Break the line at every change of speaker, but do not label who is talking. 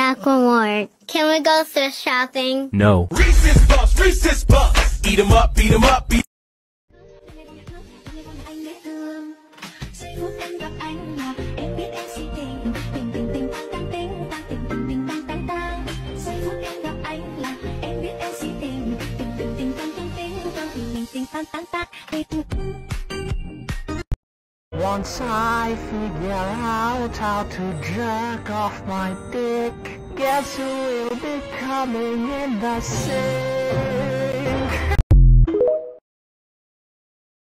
Macklemore, can we go thrift shopping?
No.
Reese's Puffs, eat 'em up, beat 'em up, beat.
Giây phút em gặp anh là em biết em si tình, tình tình tình tăng tăng tình tình tình tăng tăng tăng. Giây phút em gặp anh là em biết em si tình, tình tình tình tăng tăng tình tình tình tăng tăng tăng.
Once I figure out how to jerk off my dick, guess who will be coming in the same?